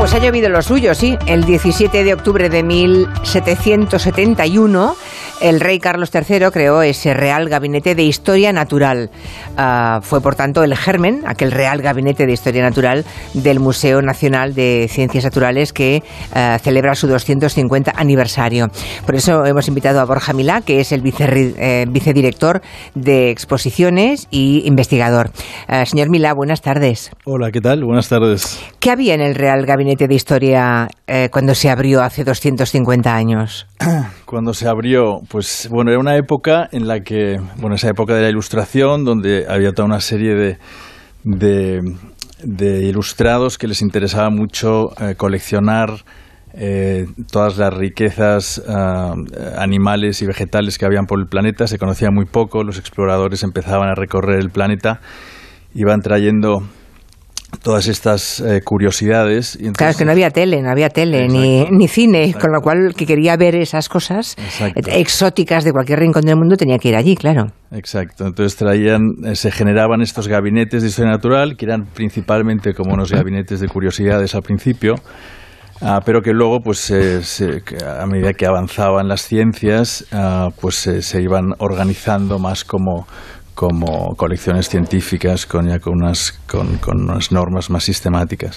Pues ha llovido lo suyo, sí. El 17 de octubre de 1771, el rey Carlos III creó ese Real Gabinete de Historia Natural. Fue, por tanto, el germen, aquel Real Gabinete de Historia Natural del Museo Nacional de Ciencias Naturales que celebra su 250 aniversario. Por eso hemos invitado a Borja Milá, que es el vicedirector de exposiciones y investigador. Señor Milá, buenas tardes. Hola, ¿qué tal? Buenas tardes. ¿Qué había en el Real Gabinete de Historia cuando se abrió hace 250 años? Cuando se abrió, pues bueno, era una época en la que, bueno, esa época de la Ilustración, donde había toda una serie de ilustrados que les interesaba mucho coleccionar todas las riquezas animales y vegetales que habían por el planeta. Se conocía muy poco, los exploradores empezaban a recorrer el planeta, iban trayendo todas estas curiosidades. Y entonces, claro, es que no había tele ni cine, con lo cual que quería ver esas cosas exóticas de cualquier rincón del mundo tenía que ir allí, claro. Exacto, entonces se generaban estos gabinetes de historia natural, que eran principalmente como unos gabinetes de curiosidades al principio, pero que luego, pues a medida que avanzaban las ciencias, pues se iban organizando más como colecciones científicas con unas normas más sistemáticas.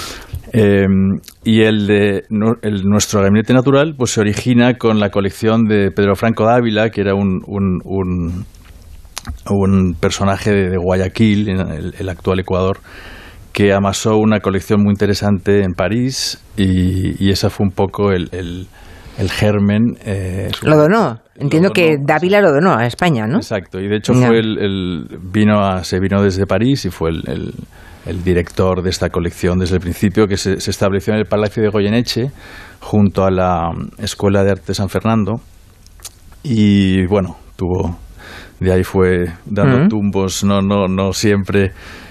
Y nuestro gabinete natural pues se origina con la colección de Pedro Franco de Ávila, que era un personaje de Guayaquil, en el actual Ecuador, que amasó una colección muy interesante en París, y esa fue un poco el germen. Lo donó. Entiendo que Dávila lo donó a España, ¿no? Exacto, y de hecho fue se vino desde París y fue el director de esta colección desde el principio, que se estableció en el Palacio de Goyeneche, junto a la Escuela de Arte San Fernando, y bueno, de ahí fue dando tumbos, no siempre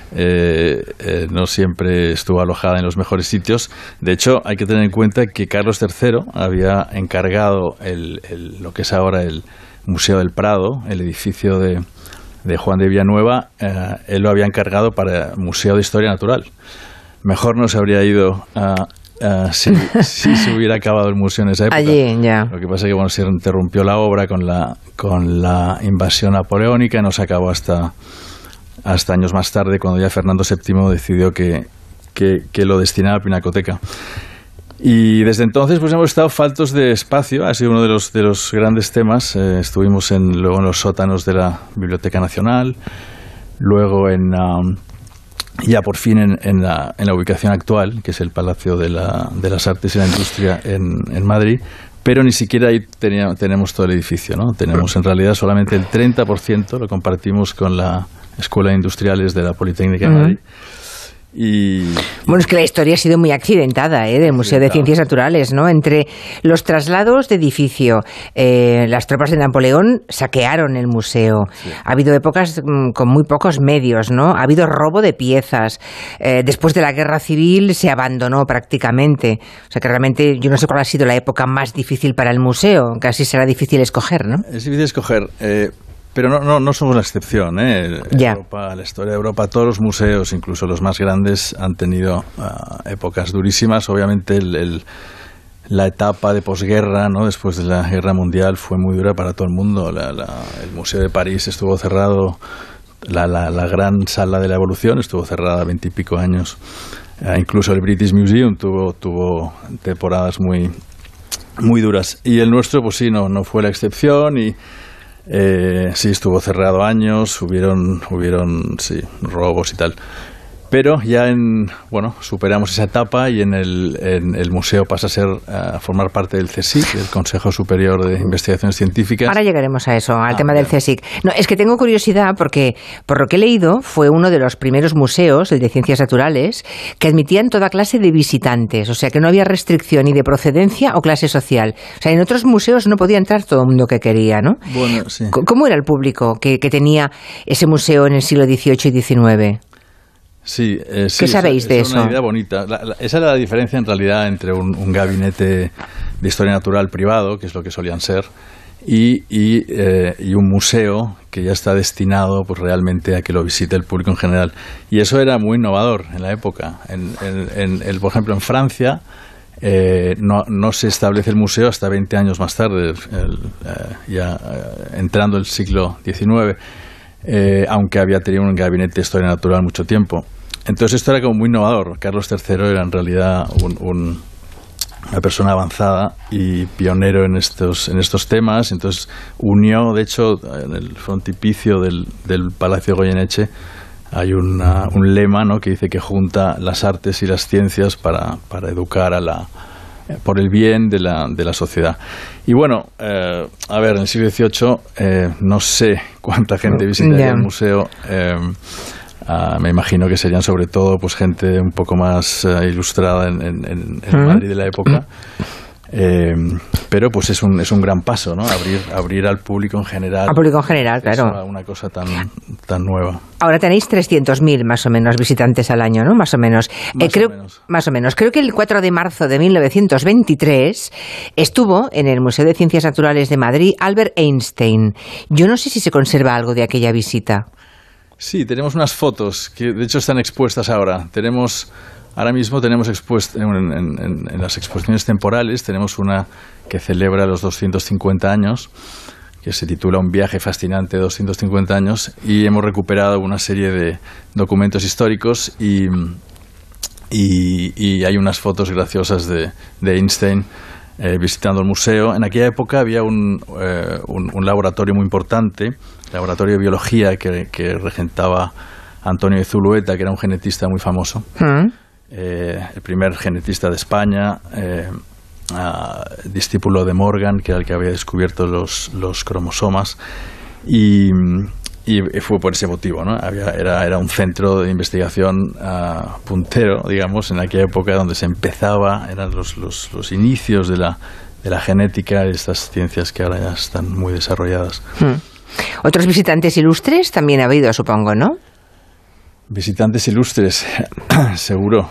estuvo alojada en los mejores sitios. De hecho, hay que tener en cuenta que Carlos III había encargado lo que es ahora el Museo del Prado, el edificio de Juan de Villanueva, él lo había encargado para Museo de Historia Natural. Mejor no se habría ido si se hubiera acabado el museo en esa época. Allí, ya. Lo que pasa es que se interrumpió la obra con la invasión napoleónica y no se acabó hasta años más tarde, cuando ya Fernando VII decidió que lo destinara a Pinacoteca. Y desde entonces pues hemos estado faltos de espacio. Ha sido uno de los grandes temas. Estuvimos luego en los sótanos de la Biblioteca Nacional, luego ya por fin en la ubicación actual, que es el Palacio de las Artes y la Industria en Madrid. Pero ni siquiera ahí tenemos todo el edificio, ¿no? Tenemos en realidad solamente el 30%, lo compartimos con la Escuela de Industriales de la Politécnica de Madrid. Bueno, es que la historia ha sido muy accidentada, del Museo de Ciencias Naturales, ¿no? Entre los traslados de edificio, las tropas de Napoleón saquearon el museo. Sí. Ha habido épocas con muy pocos medios, ¿no? Ha habido robo de piezas. Después de la Guerra Civil se abandonó prácticamente. O sea que realmente yo no sé cuál ha sido la época más difícil para el museo. Casi será difícil escoger, ¿no? Es difícil escoger. Pero no somos la excepción, Europa, la historia de Europa, todos los museos, incluso los más grandes, han tenido épocas durísimas. Obviamente la etapa de posguerra, ¿no? Después de la Guerra Mundial, fue muy dura para todo el mundo. El Museo de París estuvo cerrado, la gran sala de la Evolución estuvo cerrada 20 y pico años. Incluso el British Museum tuvo temporadas muy, muy duras. Y el nuestro, pues sí, no fue la excepción. Y sí, estuvo cerrado años, hubieron robos y tal. Pero ya superamos esa etapa y en el museo pasa a formar parte del CSIC, el Consejo Superior de Investigaciones Científicas. Ahora llegaremos a eso, al tema del CSIC. No, es que tengo curiosidad porque, por lo que he leído, fue uno de los primeros museos, el de Ciencias Naturales, que admitían toda clase de visitantes. O sea, que no había restricción ni de procedencia o clase social. O sea, en otros museos no podía entrar todo el mundo que quería, ¿no? Bueno, sí. ¿Cómo era el público que tenía ese museo en el siglo XVIII y XIX? Sí, ¿Qué sabéis de eso? Es una idea bonita. Esa era la diferencia en realidad entre un gabinete de historia natural privado, que es lo que solían ser, y un museo que ya está destinado pues realmente a que lo visite el público en general. Y eso era muy innovador en la época. Por ejemplo, en Francia no se establece el museo hasta 20 años más tarde, entrando el siglo XIX, aunque había tenido un gabinete de historia natural mucho tiempo. Entonces esto era como muy innovador. Carlos III era en realidad una persona avanzada y pionero en estos temas. Entonces unió, de hecho, en el frontispicio del Palacio de Goyeneche hay un lema, ¿no?, que dice que junta las artes y las ciencias para educar por el bien de la sociedad. Y bueno, a ver, en el siglo XVIII no sé cuánta gente visitaría el museo. Me imagino que serían sobre todo pues gente un poco más ilustrada en Madrid de la época. Pero pues es un gran paso, ¿no? Abrir al público en general. Al público en general, claro. Una cosa tan nueva. Ahora tenéis 300.000 más o menos visitantes al año, ¿no? Más o menos. Más o menos. Creo que el 4 de marzo de 1923 estuvo en el Museo de Ciencias Naturales de Madrid Albert Einstein. Yo no sé si se conserva algo de aquella visita. Sí, tenemos unas fotos que de hecho están expuestas ahora. Ahora mismo tenemos expuestas en las exposiciones temporales, tenemos una que celebra los 250 años, que se titula Un viaje fascinante de 250 años, y hemos recuperado una serie de documentos históricos y hay unas fotos graciosas de Einstein visitando el museo. En aquella época había un laboratorio muy importante, laboratorio de biología que regentaba Antonio de Zulueta, que era un genetista muy famoso. El primer genetista de España, discípulo de Morgan, que era el que había descubierto los cromosomas, y fue por ese motivo, ¿no? Era un centro de investigación puntero, digamos, en aquella época donde se empezaba, eran los inicios de la genética y estas ciencias que ahora ya están muy desarrolladas. Otros visitantes ilustres también ha habido, supongo, ¿no? Visitantes ilustres, seguro.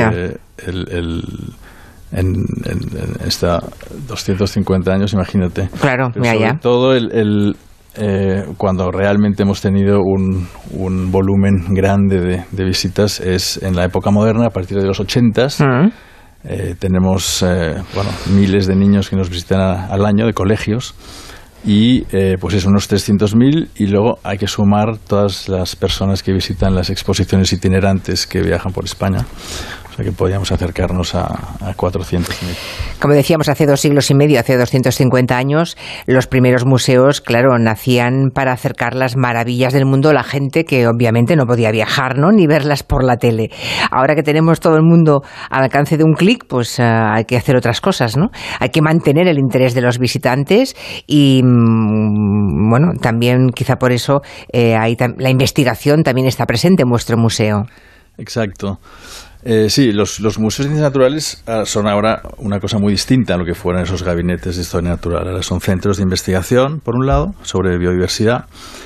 En esta 250 años, imagínate. Claro, pero sobre todo cuando realmente hemos tenido un volumen grande de visitas es en la época moderna, a partir de los 80s. Tenemos miles de niños que nos visitan al año de colegios. Y pues es unos 300.000, y luego hay que sumar todas las personas que visitan las exposiciones itinerantes que viajan por España. O sea que podríamos acercarnos a 400.000. Como decíamos, hace 2 siglos y medio, hace 250 años, los primeros museos, claro, nacían para acercar las maravillas del mundo a la gente que obviamente no podía viajar, ¿no?, ni verlas por la tele. Ahora que tenemos todo el mundo al alcance de un clic, pues hay que hacer otras cosas, ¿no? Hay que mantener el interés de los visitantes y, bueno, también quizá por eso la investigación también está presente en vuestro museo. Exacto. Sí, los museos de ciencias naturales son ahora una cosa muy distinta a lo que fueran esos gabinetes de historia natural. Ahora son centros de investigación, por un lado, sobre biodiversidad.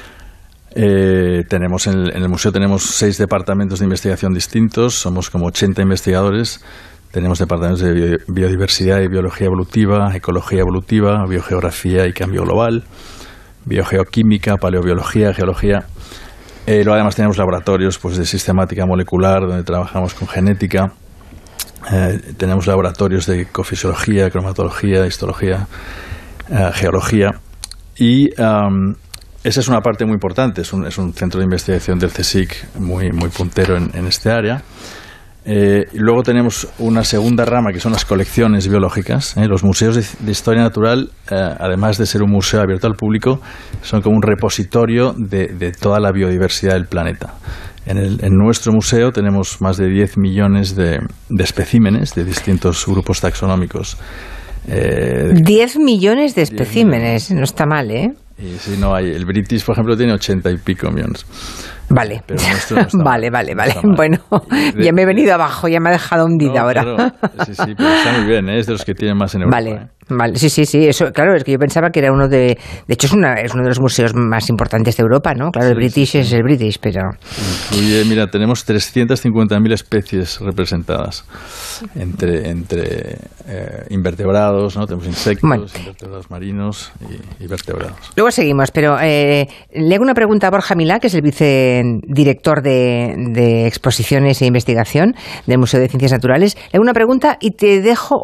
En el museo tenemos 6 departamentos de investigación distintos, somos como 80 investigadores. Tenemos departamentos de biodiversidad y biología evolutiva, ecología evolutiva, biogeografía y cambio global, biogeoquímica, paleobiología, geología. Luego además tenemos laboratorios pues de sistemática molecular, donde trabajamos con genética. Tenemos laboratorios de ecofisiología, cromatología, histología, geología. Y esa es una parte muy importante. Es un centro de investigación del CSIC muy puntero en este área. Luego tenemos una segunda rama que son las colecciones biológicas. Los museos de historia natural, además de ser un museo abierto al público, son como un repositorio de toda la biodiversidad del planeta. En nuestro museo tenemos más de 10 millones de especímenes de distintos grupos taxonómicos. 10 millones de especímenes, no está mal, ¿eh? Y si no hay, el British, por ejemplo, tiene 80 y pico millones. Vale, pero nuestro no está vale. Bueno, ya me he venido abajo, ya me ha dejado hundida ahora. Claro, sí, pero está muy bien, es de los que tienen más en Europa. Vale. Vale, sí, eso, claro, es que yo pensaba que era uno de hecho es uno de los museos más importantes de Europa, ¿no? Claro, el British es el British, pero... Incluye, mira, tenemos 350.000 especies representadas entre invertebrados, ¿no? Tenemos insectos, invertebrados marinos y vertebrados. Luego seguimos, pero le hago una pregunta a Borja Milá, que es el vicedirector de exposiciones e investigación del Museo de Ciencias Naturales. Le hago una pregunta y le dejo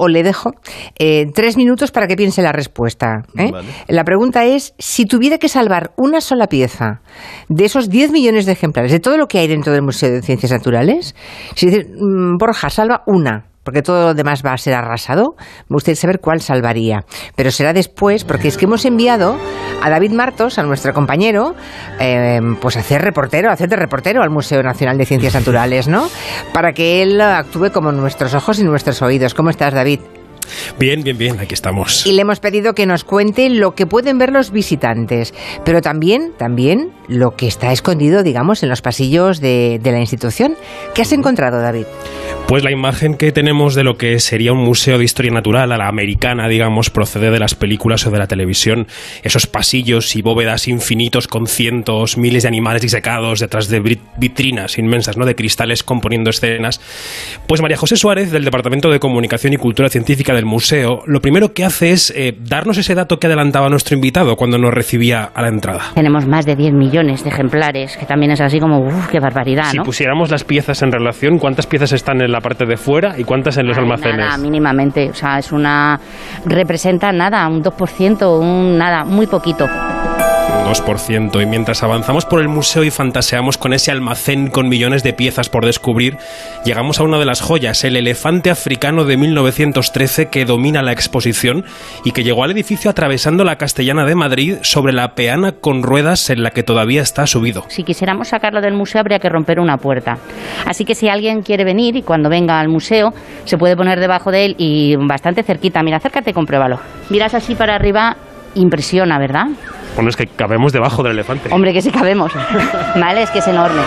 3 minutos para que piense la respuesta. Vale. La pregunta es, si tuviera que salvar una sola pieza de esos 10 millones de ejemplares, de todo lo que hay dentro del Museo de Ciencias Naturales, si dice, Borja, salva una, porque todo lo demás va a ser arrasado, me gustaría saber cuál salvaría. Pero será después, porque es que hemos enviado a David Martos, a nuestro compañero, pues a hacer de reportero al Museo Nacional de Ciencias Naturales, ¿no? Para que él actúe como nuestros ojos y nuestros oídos. ¿Cómo estás, David? Bien, aquí estamos. Y le hemos pedido que nos cuente lo que pueden ver los visitantes, pero también lo que está escondido, digamos, en los pasillos de la institución. ¿Qué has encontrado, David? Pues la imagen que tenemos de lo que sería un museo de historia natural a la americana, digamos, procede de las películas o de la televisión. Esos pasillos y bóvedas infinitos con cientos, miles de animales disecados detrás de vitrinas inmensas, ¿no?, de cristales componiendo escenas. Pues María José Suárez, del Departamento de Comunicación y Cultura Científica del museo, lo primero que hace es darnos ese dato que adelantaba nuestro invitado cuando nos recibía a la entrada. Tenemos más de 10 millones de ejemplares, que también es así como, qué barbaridad, ¿no? Si pusiéramos las piezas en relación, ¿cuántas piezas están en la parte de fuera y cuántas en los almacenes? Nada, mínimamente, o sea, representa nada, un 2%, nada, muy poquito. 2%. Y mientras avanzamos por el museo y fantaseamos con ese almacén con millones de piezas por descubrir, llegamos a una de las joyas, el elefante africano de 1913 que domina la exposición y que llegó al edificio atravesando la Castellana de Madrid sobre la peana con ruedas en la que todavía está subido. Si quisiéramos sacarlo del museo habría que romper una puerta. Así que si alguien quiere venir y cuando venga al museo se puede poner debajo de él y bastante cerquita. Mira, acércate y compruébalo. Miras así para arriba, impresiona, ¿verdad? Bueno, es que cabemos debajo del elefante. Hombre, que sí cabemos. Vale, es que es enorme.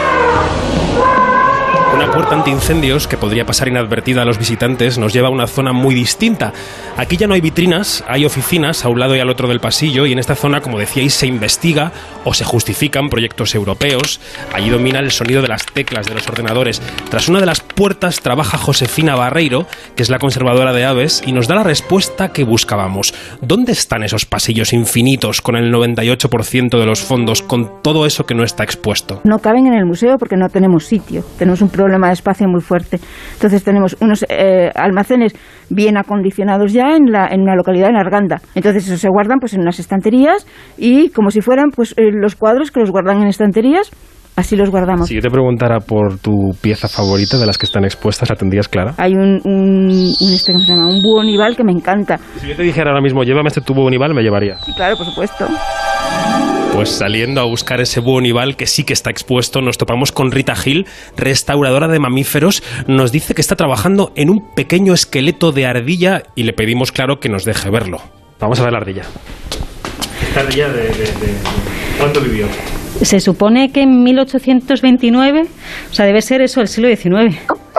Una puerta antiincendios que podría pasar inadvertida a los visitantes nos lleva a una zona muy distinta. Aquí ya no hay vitrinas, hay oficinas a un lado y al otro del pasillo, y en esta zona, como decíais, se investiga o se justifican proyectos europeos. Allí domina el sonido de las teclas de los ordenadores. Tras una de las puertas trabaja Josefina Barreiro, que es la conservadora de aves, y nos da la respuesta que buscábamos. ¿Dónde están esos pasillos infinitos con el 98% de los fondos, con todo eso que no está expuesto? No caben en el museo porque no tenemos sitio. Tenemos un problema de espacio muy fuerte. Entonces tenemos unos almacenes bien acondicionados ya en una localidad, en Arganda. Entonces eso se guardan pues en unas estanterías y como si fueran pues los cuadros que los guardan en estanterías, así los guardamos. Si yo te preguntara por tu pieza favorita de las que están expuestas, ¿la tendrías clara? Hay un ¿cómo se llama? Un búho nival que me encanta. Si yo te dijera ahora mismo, llévame este tu búho nival, ¿me llevaría? Sí, claro, por supuesto. Pues saliendo a buscar ese búho nival que sí que está expuesto, nos topamos con Rita Gil, restauradora de mamíferos. Nos dice que está trabajando en un pequeño esqueleto de ardilla y le pedimos, claro, que nos deje verlo. Vamos a ver la ardilla. ¿Esta ardilla de cuánto vivió? Se supone que en 1829, o sea, debe ser eso, el siglo XIX.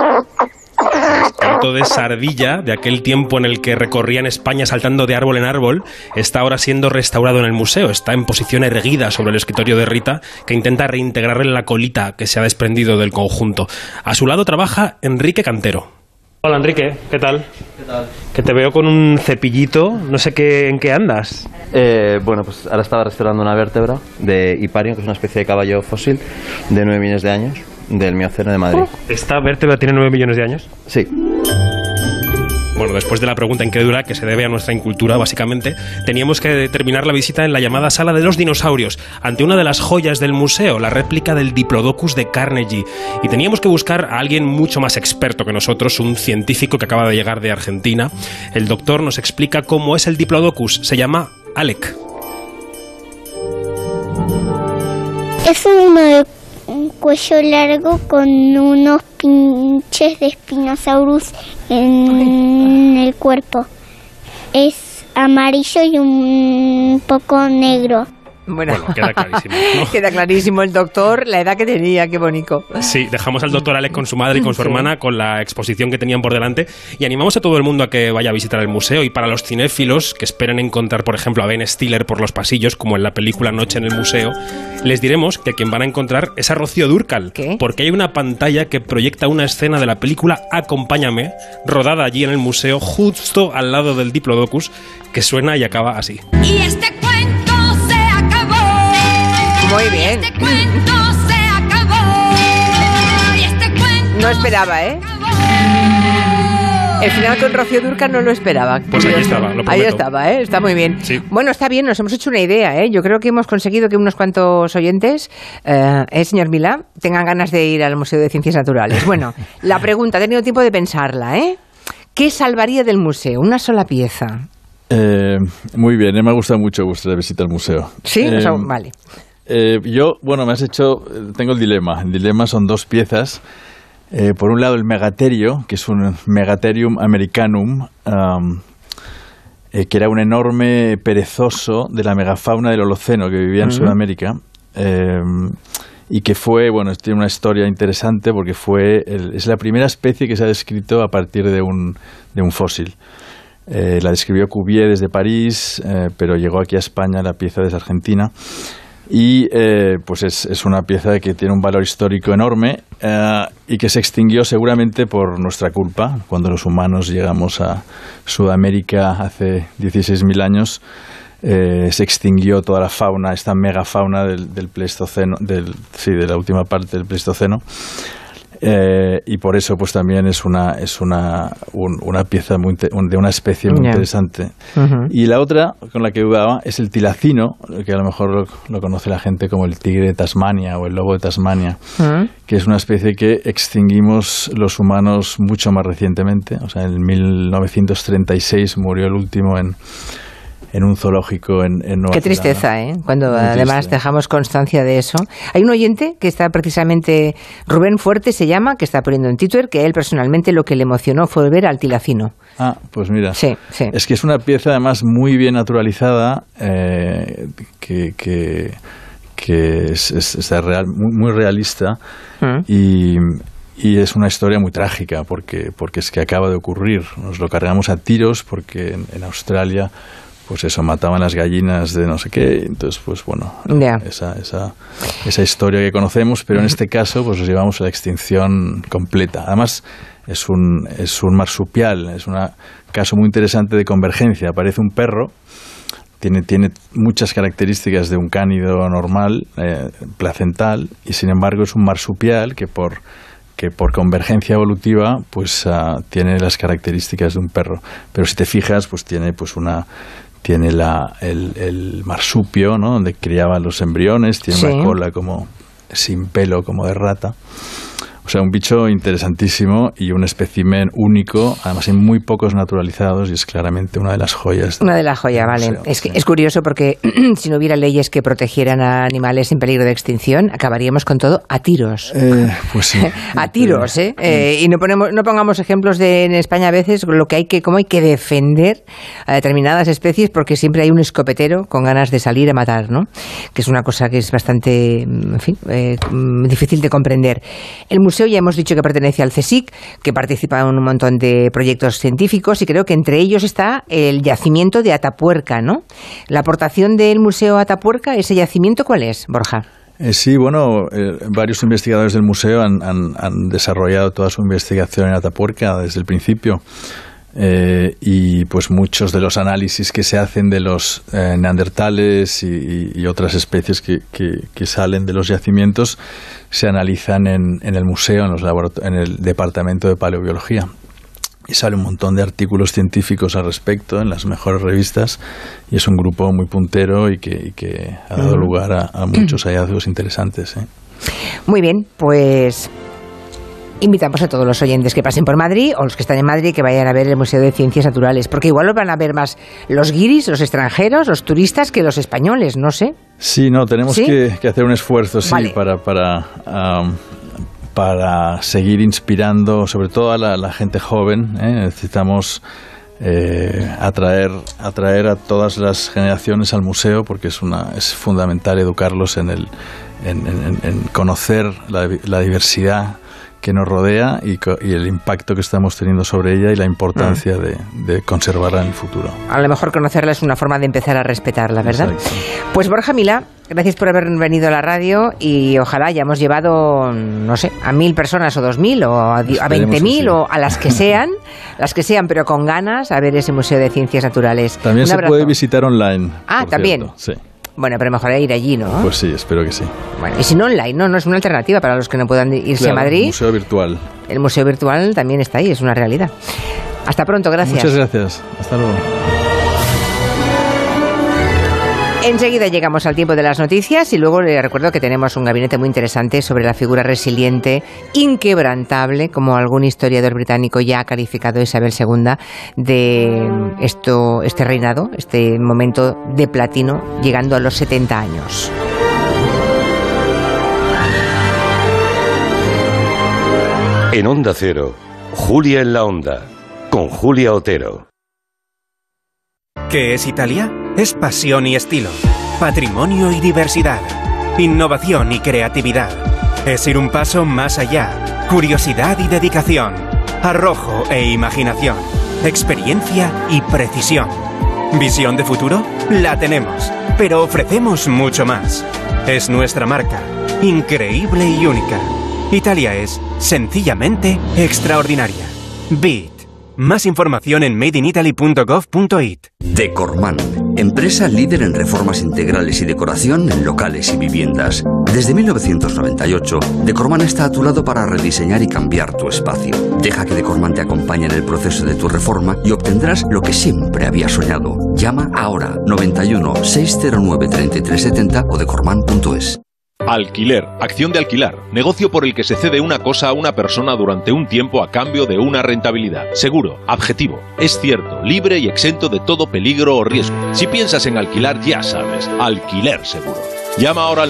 De esa ardilla, de aquel tiempo en el que recorrían España saltando de árbol en árbol, está ahora siendo restaurado en el museo. Está en posición erguida sobre el escritorio de Rita, que intenta reintegrarle la colita que se ha desprendido del conjunto. A su lado trabaja Enrique Cantero. Hola Enrique, ¿qué tal? ¿Qué tal? Que te veo con un cepillito, no sé en qué andas. Bueno, pues ahora estaba restaurando una vértebra de Hiparion, que es una especie de caballo fósil de 9 millones de años, del Mioceno de Madrid. ¿Esta vértebra tiene 9 millones de años? Sí. Bueno, después de la pregunta incrédula, que se debe a nuestra incultura, básicamente, teníamos que terminar la visita en la llamada Sala de los Dinosaurios, ante una de las joyas del museo, la réplica del Diplodocus de Carnegie. Y teníamos que buscar a alguien mucho más experto que nosotros, un científico que acaba de llegar de Argentina. El doctor nos explica cómo es el Diplodocus. Se llama Alec. Es un cuello largo con unos pinches de Spinosaurus en el cuerpo. Es amarillo y un poco negro. Bueno, queda clarísimo, ¿no? Queda clarísimo el doctor, la edad que tenía, qué bonito. Sí, dejamos al doctor Alex con su madre y con su hermana, con la exposición que tenían por delante, y animamos a todo el mundo a que vaya a visitar el museo. Y para los cinéfilos que esperen encontrar, por ejemplo, a Ben Stiller por los pasillos, como en la película Noche en el Museo, les diremos que quien van a encontrar es a Rocío Dúrcal. ¿Qué? Porque hay una pantalla que proyecta una escena de la película Acompáñame, rodada allí en el museo, justo al lado del Diplodocus, que suena y acaba así. Y este cuento se acabó. Muy bien. Este cuento se acabó. Y este cuento No esperaba, ¿eh? El final con Rocío Dúrcal no lo esperaba. Pues ahí estaba, lo prometo. Ahí estaba, ¿eh? Está muy bien. Sí. Bueno, está bien, nos hemos hecho una idea, ¿eh? Yo creo que hemos conseguido que unos cuantos oyentes, señor Milá, tengan ganas de ir al Museo de Ciencias Naturales. Bueno, la pregunta, he tenido tiempo de pensarla, ¿eh? ¿Qué salvaría del museo? Una sola pieza. Muy bien, me ha gustado mucho vuestra visita al museo. ¿Sí? Vale. Yo, bueno, tengo el dilema. El dilema son dos piezas. Por un lado, el megaterio, que es un Megatherium americanum, que era un enorme perezoso de la megafauna del Holoceno que vivía en Sudamérica, y que fue, bueno, tiene una historia interesante porque es la primera especie que se ha descrito a partir de un fósil. La describió Cuvier desde París, pero llegó aquí a España la pieza desde Argentina. Y pues es una pieza que tiene un valor histórico enorme y que se extinguió seguramente por nuestra culpa. Cuando los humanos llegamos a Sudamérica hace 16.000 años, se extinguió toda la fauna, esta megafauna del Pleistoceno, de la última parte del Pleistoceno. Y por eso pues también es una pieza de una especie muy interesante. Y la otra con la que dudaba es el tilacino, que a lo mejor lo conoce la gente como el tigre de Tasmania o el lobo de Tasmania, que es una especie que extinguimos los humanos mucho más recientemente. O sea, en 1936 murió el último en un zoológico en Nueva Qué tristeza, Zelanda. Cuando Muy además triste. dejamos constancia de eso. Hay un oyente que está precisamente, Rubén Fuerte se llama, que está poniendo en Twitter, que él personalmente lo que le emocionó fue ver al tilacino. Ah, pues mira. Sí, sí. Es que es una pieza además muy bien naturalizada, que es real, muy realista, y es una historia muy trágica porque es que acaba de ocurrir. Nos lo cargamos a tiros porque en Australia pues eso, mataban las gallinas de no sé qué, entonces pues bueno, esa historia que conocemos, pero en este caso pues nos llevamos a la extinción completa. Además es un marsupial, es un caso muy interesante de convergencia. Aparece un perro, tiene muchas características de un cánido normal, placental, y sin embargo es un marsupial que por convergencia evolutiva pues tiene las características de un perro. Pero si te fijas, pues tiene el marsupio, ¿no?, donde criaban los embriones, tiene una cola como sin pelo, como de rata. O sea, un bicho interesantísimo y un espécimen único. Además, hay muy pocos naturalizados y es claramente una de las joyas. Una de las joyas, vale. Es curioso porque si no hubiera leyes que protegieran a animales en peligro de extinción, acabaríamos con todo a tiros. Pues sí. A tiros, ¿eh? Y no pongamos ejemplos en España a veces cómo hay que defender a determinadas especies porque siempre hay un escopetero con ganas de salir a matar, ¿no? Que es una cosa que es bastante, en fin, difícil de comprender. El museo ya hemos dicho que pertenece al CSIC, que participa en un montón de proyectos científicos y creo que entre ellos está el yacimiento de Atapuerca, ¿no? La aportación del Museo Atapuerca, ¿ese yacimiento cuál es, Borja? Sí, bueno, varios investigadores del museo han desarrollado toda su investigación en Atapuerca desde el principio. Y pues muchos de los análisis que se hacen de los neandertales y otras especies que salen de los yacimientos se analizan en el museo, en el departamento de paleobiología, y sale un montón de artículos científicos al respecto en las mejores revistas, y es un grupo muy puntero y que ha dado lugar a muchos hallazgos interesantes. Muy bien, pues invitamos a todos los oyentes que pasen por Madrid o los que están en Madrid que vayan a ver el Museo de Ciencias Naturales, porque igual lo van a ver más los guiris, los extranjeros, los turistas que los españoles, no sé. Sí, no, tenemos que hacer un esfuerzo, Vale. para seguir inspirando, sobre todo a la gente joven. Necesitamos atraer a todas las generaciones al museo, porque es fundamental educarlos en conocer la diversidad que nos rodea y el impacto que estamos teniendo sobre ella y la importancia de conservarla en el futuro. A lo mejor conocerla es una forma de empezar a respetarla, ¿verdad? Exacto. Pues Borja Milá, gracias por haber venido a la radio y ojalá hayamos llevado, no sé, a 1.000 personas o 2.000 o a 20.000 o a las que sean, pero con ganas a ver ese Museo de Ciencias Naturales. También se puede visitar online. También. Sí. Bueno, pero mejor ir allí, ¿no? Pues sí, espero que sí. Bueno, y si no online, no es una alternativa para los que no puedan irse a Madrid. El museo virtual. El museo virtual también está ahí, es una realidad. Hasta pronto, gracias. Muchas gracias. Hasta luego. Enseguida llegamos al tiempo de las noticias y luego les recuerdo que tenemos un gabinete muy interesante sobre la figura resiliente, inquebrantable, como algún historiador británico ya ha calificado a Isabel II, de este reinado, este momento de platino, llegando a los 70 años. En Onda Cero, Julia en la Onda, con Julia Otero. ¿Qué es Italia? Es pasión y estilo, patrimonio y diversidad, innovación y creatividad. Es ir un paso más allá, curiosidad y dedicación, arrojo e imaginación, experiencia y precisión. ¿Visión de futuro? La tenemos, pero ofrecemos mucho más. Es nuestra marca, increíble y única. Italia es, sencillamente, extraordinaria. BIT. Más información en madeinitaly.gov.it. Decorman, empresa líder en reformas integrales y decoración en locales y viviendas. Desde 1998, Decorman está a tu lado para rediseñar y cambiar tu espacio. Deja que Decorman te acompañe en el proceso de tu reforma y obtendrás lo que siempre habías soñado. Llama ahora 91 609 3370 o decorman.es. Alquiler, acción de alquilar, negocio por el que se cede una cosa a una persona durante un tiempo a cambio de una rentabilidad. Seguro, objetivo, es cierto, libre y exento de todo peligro o riesgo. Si piensas en alquilar, ya sabes, Alquiler Seguro. Llama ahora al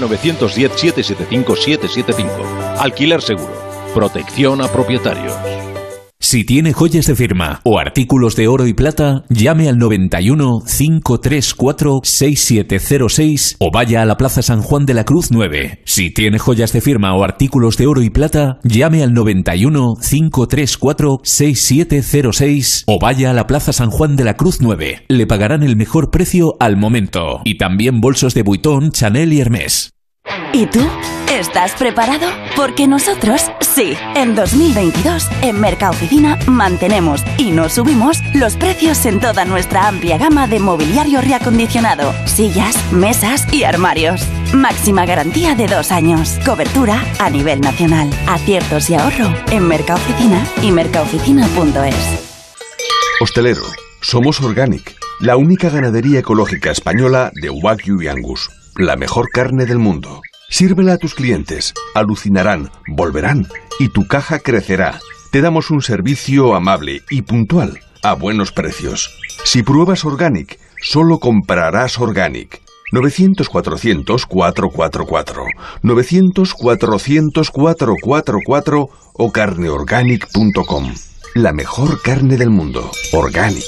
910-775-775. Alquiler Seguro, protección a propietarios. Si tiene joyas de firma o artículos de oro y plata, llame al 91 534 6706 o vaya a la Plaza San Juan de la Cruz 9. Si tiene joyas de firma o artículos de oro y plata, llame al 91 534 6706 o vaya a la Plaza San Juan de la Cruz 9. Le pagarán el mejor precio al momento. Y también bolsos de Vuitton, Chanel y Hermès. ¿Y tú? ¿Estás preparado? Porque nosotros, sí. En 2022, en Mercaoficina, mantenemos y no subimos los precios en toda nuestra amplia gama de mobiliario reacondicionado, sillas, mesas y armarios. Máxima garantía de 2 años. Cobertura a nivel nacional. Aciertos y ahorro en Mercaoficina y mercaoficina.es. Hostelero, somos Organic, la única ganadería ecológica española de Wagyu y Angus. La mejor carne del mundo. Sírvela a tus clientes. Alucinarán, volverán y tu caja crecerá. Te damos un servicio amable y puntual a buenos precios. Si pruebas Organic, solo comprarás Organic. 900-400-444. 900-400-444 o carneorganic.com. La mejor carne del mundo. Organic.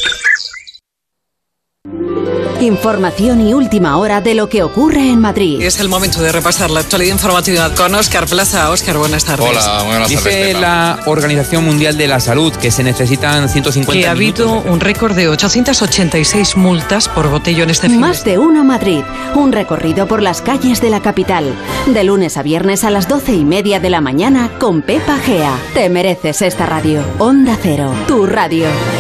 Información y última hora de lo que ocurre en Madrid. Es el momento de repasar la actualidad informativa con Óscar Plaza. Óscar, buenas tardes. Hola, buenas tardes. Dice la Organización Mundial de la Salud que se necesitan 150 que ha habido un récord de 886 multas por botellón este fin. Más de uno Madrid. Un recorrido por las calles de la capital. De lunes a viernes a las 12:30 de la mañana con Pepa Gea. Te mereces esta radio. Onda Cero, tu radio.